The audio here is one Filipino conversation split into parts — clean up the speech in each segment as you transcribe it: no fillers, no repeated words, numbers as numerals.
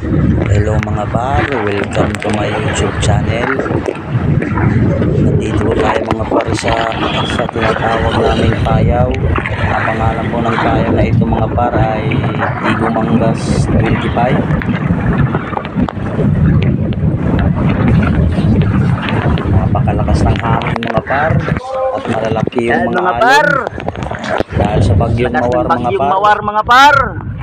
Hello mga par, welcome to my YouTube channel. Nandito po tayo mga par sa tinatawag naming payaw. Ang pangalan po ng payaw na ito mga par ay Igumangas 25. Napakalakas ng hangin mga par at malalaki yung mga alon dahil sa bagyong mawar mga par.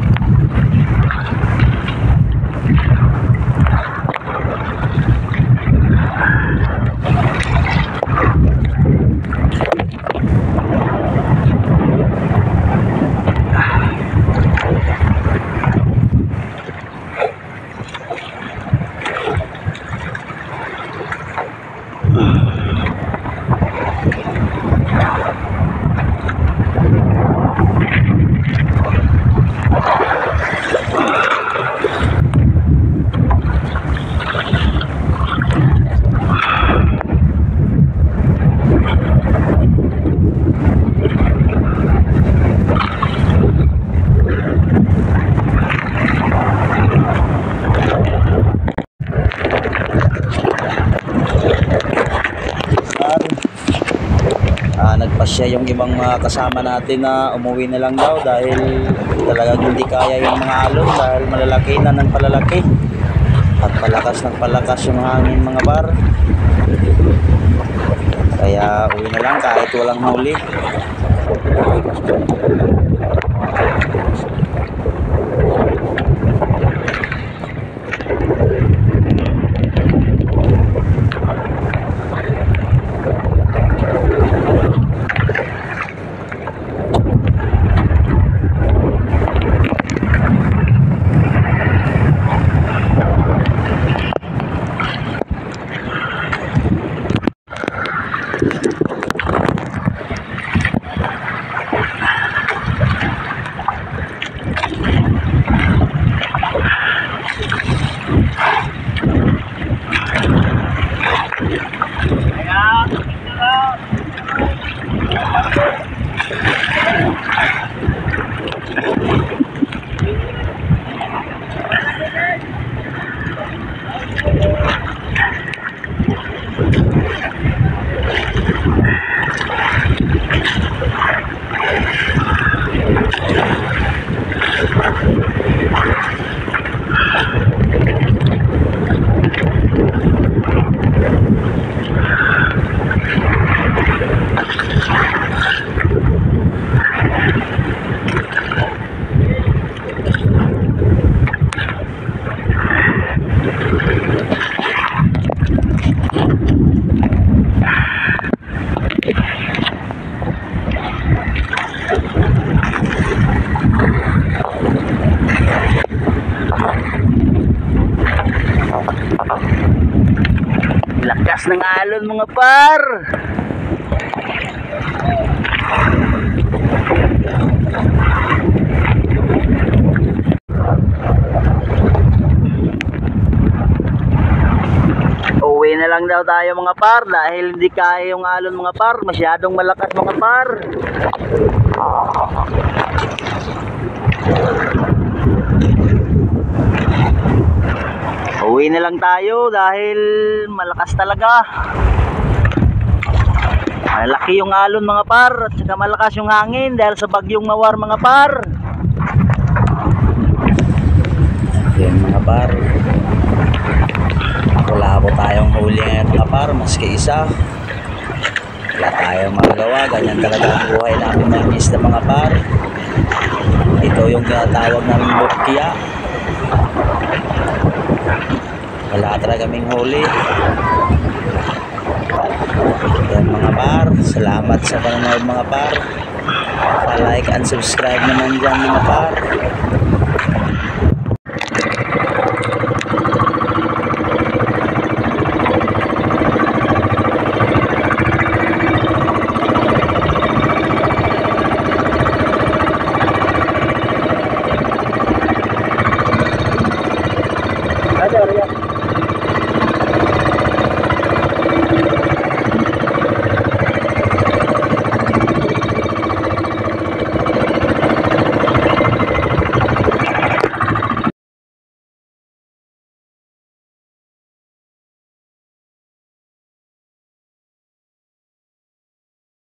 Nagpasya yung ibang mga kasama natin na umuwi na lang daw dahil talagang hindi kaya yung mga alon dahil malalaki na ng palalaki at palakas ng palakas yung hangin mga par. Kaya uwi na lang kahit walang huli. Lakas ng alon mga par. Uwi na lang daw tayo mga par dahil hindi kaya yung alon mga par, masyadong malakas mga par. Uwi na lang tayo dahil malakas talaga. Malaki yung alon mga par at saka malakas yung hangin dahil sa bagyong mawar mga par. Yan mga par. Wala po tayong huli ngayon mga par, maski isa. Wala tayong magawa, ganyan talaga ang buhay namin mga isda mga par. Ito yung tinatawag namin bukya. Wala talaga kaming huli. Yan mga par, salamat sa panonood mga par. Pa-like and subscribe naman dyan mga par.